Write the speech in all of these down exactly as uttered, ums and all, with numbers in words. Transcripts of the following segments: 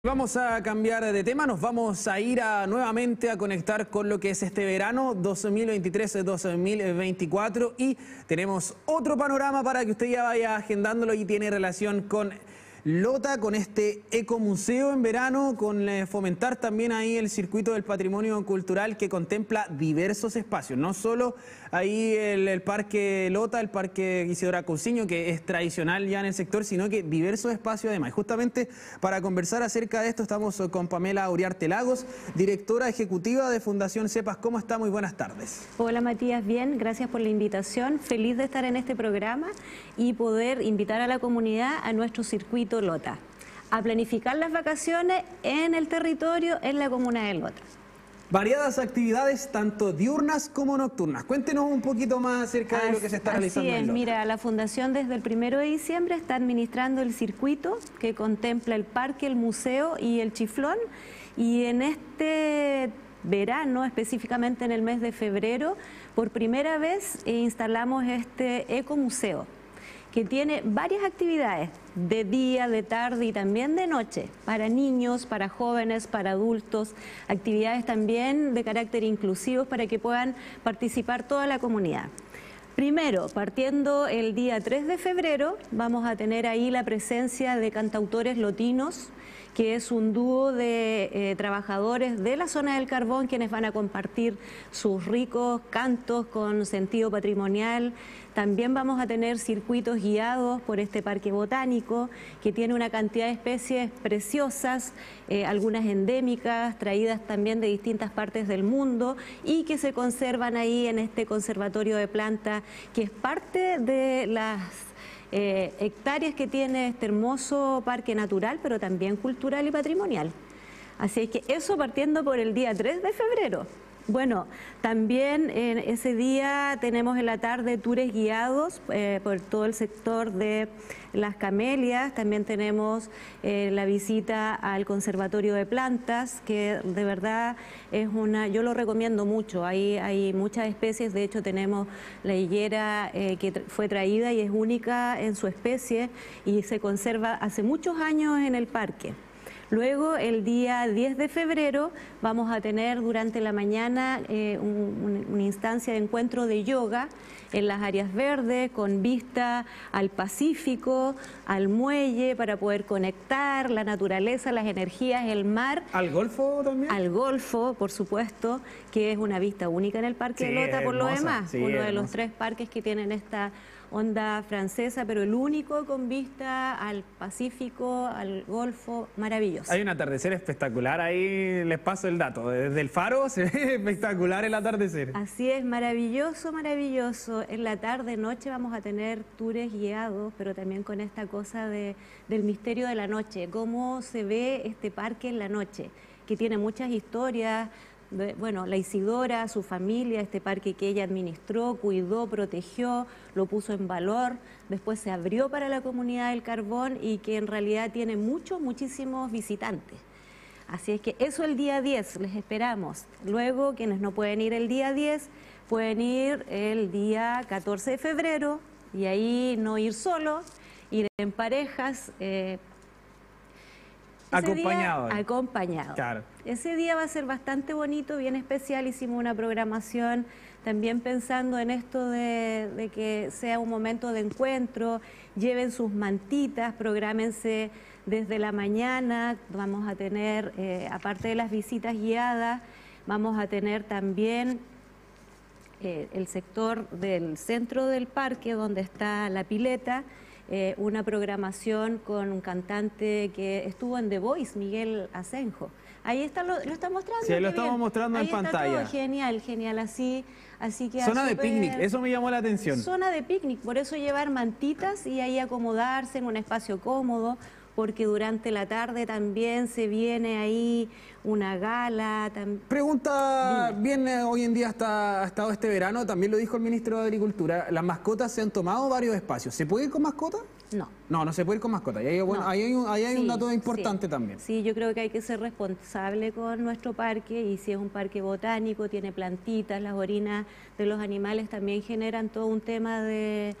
Vamos a cambiar de tema, nos vamos a ir a, nuevamente a conectar con lo que es este verano dos mil veintitrés dos mil veinticuatro y tenemos otro panorama para que usted ya vaya agendándolo y tiene relación con Lota, con este ecomuseo en verano, con eh, fomentar también ahí el circuito del patrimonio cultural que contempla diversos espacios, no solo ahí el, el parque Lota, el parque Isidora Cousiño, que es tradicional ya en el sector, sino que diversos espacios además. Y justamente para conversar acerca de esto estamos con Pamela Uriarte Lagos, directora ejecutiva de Fundación Cepas. ¿Cómo está? Muy buenas tardes. Hola Matías, bien, gracias por la invitación. Feliz de estar en este programa y poder invitar a la comunidad a nuestro circuito Lota, a planificar las vacaciones en el territorio, en la comuna de Lota. Variadas actividades, tanto diurnas como nocturnas. Cuéntenos un poquito más acerca de Así, lo que se está realizando así es, en Lota. Mira, la Fundación desde el primero de diciembre está administrando el circuito que contempla el parque, el museo y el chiflón. Y en este verano, específicamente en el mes de febrero, por primera vez instalamos este ecomuseo, que tiene varias actividades de día, de tarde y también de noche, para niños, para jóvenes, para adultos, actividades también de carácter inclusivo para que puedan participar toda la comunidad. Primero, partiendo el día tres de febrero, vamos a tener ahí la presencia de cantautores lotinos, que es un dúo de eh, trabajadores de la zona del carbón, quienes van a compartir sus ricos cantos con sentido patrimonial. También vamos a tener circuitos guiados por este parque botánico, que tiene una cantidad de especies preciosas, eh, algunas endémicas, traídas también de distintas partes del mundo y que se conservan ahí en este conservatorio de plantas, que es parte de las Eh, hectáreas que tiene este hermoso parque natural, pero también cultural y patrimonial. Así es que eso partiendo por el día tres de febrero. Bueno, también en ese día tenemos en la tarde tours guiados eh, por todo el sector de las camelias. También tenemos eh, la visita al Conservatorio de Plantas, que de verdad es una, yo lo recomiendo mucho. Hay, hay muchas especies, de hecho tenemos la higuera eh, que tra fue traída y es única en su especie y se conserva hace muchos años en el parque. Luego, el día diez de febrero, vamos a tener durante la mañana eh, un, un, una instancia de encuentro de yoga en las áreas verdes, con vista al Pacífico, al muelle, para poder conectar la naturaleza, las energías, el mar. ¿Al Golfo también? Al Golfo, por supuesto, que es una vista única en el Parque sí, de Lota, por hermosa, lo demás. Sí, uno de hermosa. los tres parques que tienen esta onda francesa, pero el único con vista al Pacífico, al Golfo, maravilloso. Hay un atardecer espectacular, ahí les paso el dato. Desde el faro se ve espectacular el atardecer. Así es, maravilloso, maravilloso. En la tarde, noche vamos a tener tours guiados, pero también con esta cosa de, del misterio de la noche, cómo se ve este parque en la noche, que tiene muchas historias. Bueno, la Isidora, su familia, este parque que ella administró, cuidó, protegió, lo puso en valor, después se abrió para la comunidad del carbón y que en realidad tiene muchos, muchísimos visitantes. Así es que eso el día diez, les esperamos. Luego, quienes no pueden ir el día diez, pueden ir el día catorce de febrero y ahí no ir solo, ir en parejas, eh, Acompañado. Día, acompañado. Claro. Ese día va a ser bastante bonito, bien especial. Hicimos una programación también pensando en esto de, de que sea un momento de encuentro. Lleven sus mantitas, prográmense desde la mañana. Vamos a tener, eh, aparte de las visitas guiadas, vamos a tener también eh, el sector del centro del parque, donde está la pileta. Eh, una programación con un cantante que estuvo en The Voice, Miguel Asenjo. Ahí está, lo, lo está mostrando. Sí, lo estamos bien. mostrando Ahí en está pantalla. Todo genial, genial, así, así que... Zona de super... picnic, eso me llamó la atención. Zona de picnic, por eso llevar mantitas y ahí acomodarse en un espacio cómodo, porque durante la tarde también se viene ahí una gala. Pregunta Dime. bien, eh, hoy en día está, ha estado este verano, también lo dijo el ministro de Agricultura, las mascotas se han tomado varios espacios. ¿Se puede ir con mascotas? No. No, no se puede ir con mascotas. Y ahí, bueno, No. ahí hay un, ahí hay Sí, un dato importante sí. también. Sí, yo creo que hay que ser responsable con nuestro parque y si es un parque botánico, tiene plantitas, las orinas de los animales también generan todo un tema de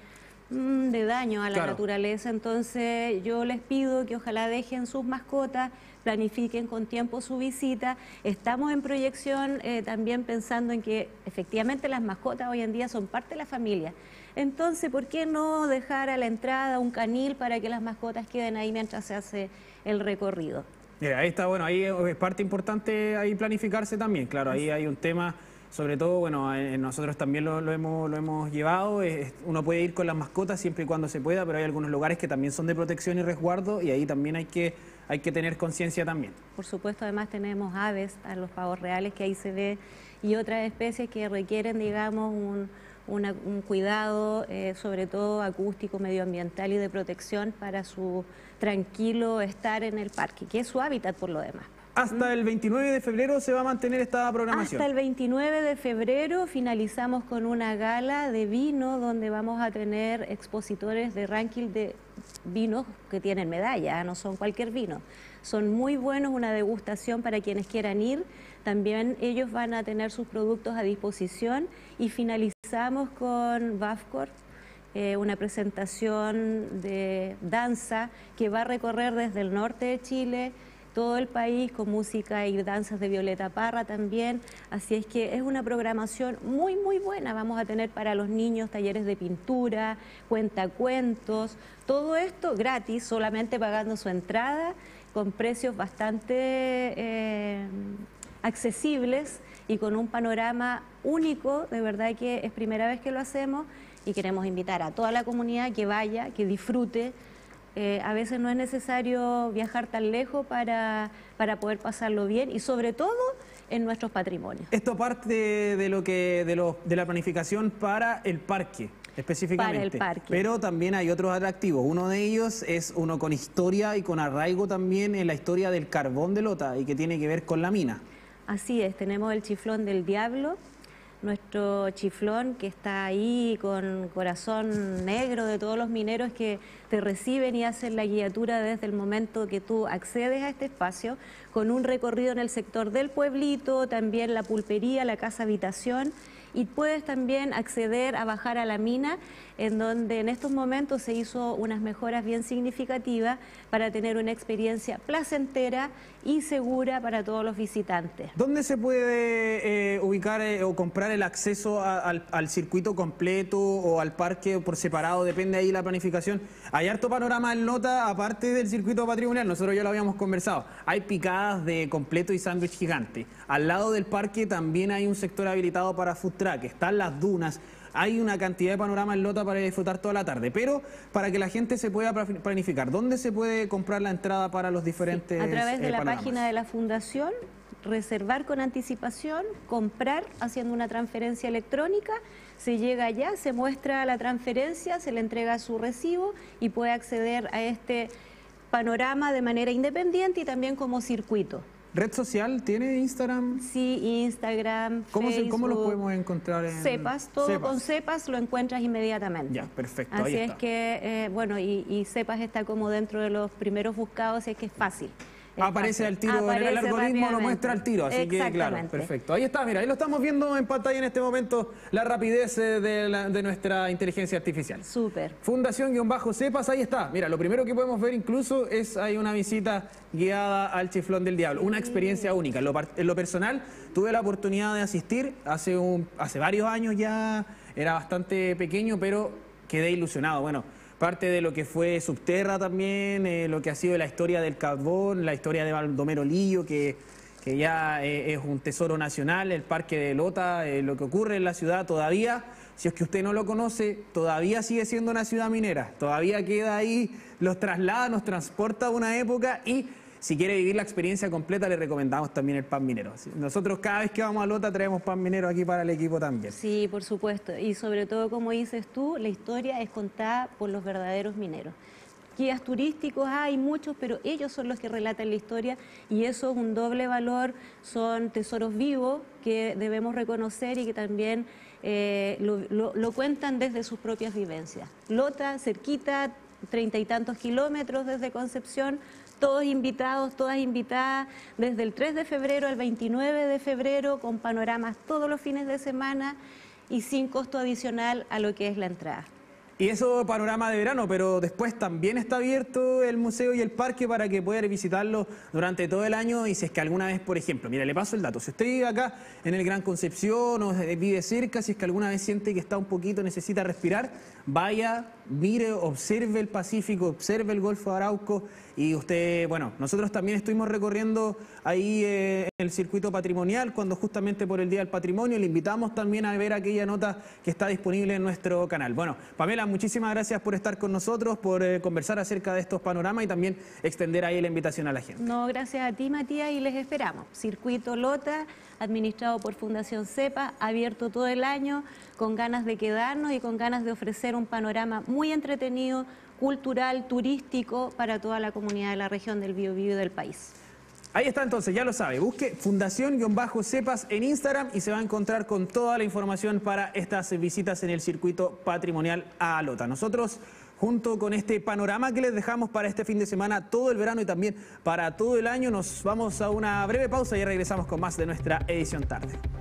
de daño a la Claro. naturaleza. Entonces yo les pido que ojalá dejen sus mascotas, planifiquen con tiempo su visita. Estamos en proyección eh, también pensando en que efectivamente las mascotas hoy en día son parte de la familia. Entonces, ¿por qué no dejar a la entrada un canil para que las mascotas queden ahí mientras se hace el recorrido? Mira, ahí está, bueno, ahí es parte importante ahí planificarse también, claro, ahí hay un tema, sobre todo, bueno, eh, nosotros también lo, lo hemos, lo hemos llevado, eh, uno puede ir con las mascotas siempre y cuando se pueda, pero hay algunos lugares que también son de protección y resguardo y ahí también hay que, hay que tener conciencia también. Por supuesto, además tenemos aves, a los pavos reales que ahí se ve, y otras especies que requieren, digamos, un... Una, un cuidado, eh, sobre todo acústico, medioambiental y de protección para su tranquilo estar en el parque, que es su hábitat por lo demás. Hasta el veintinueve de febrero se va a mantener esta programación. Hasta el veintinueve de febrero finalizamos con una gala de vino donde vamos a tener expositores de ranking de vinos que tienen medalla, no son cualquier vino. Son muy buenos, una degustación para quienes quieran ir. También ellos van a tener sus productos a disposición y finalizamos con Bafcor, eh, una presentación de danza que va a recorrer desde el norte de Chile, todo el país, con música y danzas de Violeta Parra también. Así es que es una programación muy, muy buena. Vamos a tener para los niños talleres de pintura, cuentacuentos, todo esto gratis, solamente pagando su entrada, con precios bastante eh, accesibles y con un panorama único. De verdad que es primera vez que lo hacemos y queremos invitar a toda la comunidad que vaya, que disfrute. Eh, a veces no es necesario viajar tan lejos para, para poder pasarlo bien y sobre todo en nuestros patrimonios. Esto parte de, lo que, de, lo, de la planificación para el parque. Específicamente, para el parque. Pero también hay otros atractivos. Uno de ellos es uno con historia y con arraigo también en la historia del carbón de Lota y que tiene que ver con la mina. Así es, tenemos el Chiflón del Diablo, nuestro chiflón que está ahí con corazón negro de todos los mineros que te reciben y hacen la guiatura desde el momento que tú accedes a este espacio, con un recorrido en el sector del pueblito, también la pulpería, la casa habitación, y puedes también acceder a bajar a la mina, en donde en estos momentos se hizo unas mejoras bien significativas para tener una experiencia placentera y segura para todos los visitantes. ¿Dónde se puede eh, ubicar eh, o comprar el acceso a, al, al circuito completo o al parque por separado? Depende ahí la planificación. Hay harto panorama en Lota, aparte del circuito patrimonial, nosotros ya lo habíamos conversado. Hay picadas de completo y sándwich gigante. Al lado del parque también hay un sector habilitado para food truck, están las dunas. Hay una cantidad de panorama en Lota para disfrutar toda la tarde, pero para que la gente se pueda planificar, ¿dónde se puede comprar la entrada para los diferentes sí, a través de eh, la panoramas? página de la Fundación, reservar con anticipación, comprar haciendo una transferencia electrónica, se llega allá, se muestra la transferencia, se le entrega su recibo y puede acceder a este panorama de manera independiente y también como circuito. ¿Red social tiene Instagram? Sí, Instagram, ¿Cómo, Facebook. se, ¿Cómo lo podemos encontrar en Cepas, todo Cepas? Con Cepas lo encuentras inmediatamente. Ya, perfecto, Así ahí es está. que, eh, bueno, y, y Cepas está como dentro de los primeros buscados, así es que es fácil. Es Aparece fácil. al tiro, en el Aparece algoritmo lo rápidamente. muestra al tiro, así que claro, Exactamente. perfecto. Ahí está, mira, ahí lo estamos viendo en pantalla en este momento, la rapidez eh, de, la- de nuestra inteligencia artificial. Súper. Fundación-Cepas, ahí está. Mira, lo primero que podemos ver incluso es hay una visita guiada al Chiflón del Diablo, una experiencia única. En lo, par- en lo personal, tuve la oportunidad de asistir hace, un, hace varios años ya, era bastante pequeño, pero quedé ilusionado. Bueno, parte de lo que fue Subterra también, eh, lo que ha sido la historia del carbón, la historia de Baldomero Lillo, que, que ya eh, es un tesoro nacional, el Parque de Lota, eh, lo que ocurre en la ciudad todavía, si es que usted no lo conoce, todavía sigue siendo una ciudad minera, todavía queda ahí, los traslada, nos transporta a una época y si quiere vivir la experiencia completa le recomendamos también el pan minero. Nosotros cada vez que vamos a Lota traemos pan minero aquí para el equipo también. Sí, por supuesto. Y sobre todo, como dices tú, la historia es contada por los verdaderos mineros. Guías turísticos hay muchos, pero ellos son los que relatan la historia y eso es un doble valor, son tesoros vivos que debemos reconocer y que también eh, lo, lo, lo cuentan desde sus propias vivencias. Lota, cerquita, treinta y tantos kilómetros desde Concepción, todos invitados, todas invitadas, desde el tres de febrero al veintinueve de febrero, con panoramas todos los fines de semana y sin costo adicional a lo que es la entrada. Y eso panorama de verano, pero después también está abierto el museo y el parque para que pueda visitarlo durante todo el año. Y si es que alguna vez, por ejemplo, mira, le paso el dato, si usted vive acá en el Gran Concepción o vive cerca, si es que alguna vez siente que está un poquito, necesita respirar, vaya, mire, observe el Pacífico, observe el Golfo de Arauco. Y usted, bueno, nosotros también estuvimos recorriendo ahí eh, el circuito patrimonial cuando justamente por el Día del Patrimonio le invitamos también a ver aquella nota que está disponible en nuestro canal. Bueno, Pamela, muchísimas gracias por estar con nosotros, por eh, conversar acerca de estos panoramas y también extender ahí la invitación a la gente. No, gracias a ti, Matías, y les esperamos. Circuito Lota, administrado por Fundación CEPA, abierto todo el año, con ganas de quedarnos y con ganas de ofrecer un panorama muy entretenido, cultural, turístico para toda la comunidad de la región del Biobío y del país. Ahí está entonces, ya lo sabe, busque Fundación-Cepas en Instagram y se va a encontrar con toda la información para estas visitas en el circuito patrimonial a Lota. Nosotros, junto con este panorama que les dejamos para este fin de semana, todo el verano y también para todo el año, nos vamos a una breve pausa y regresamos con más de nuestra edición tarde.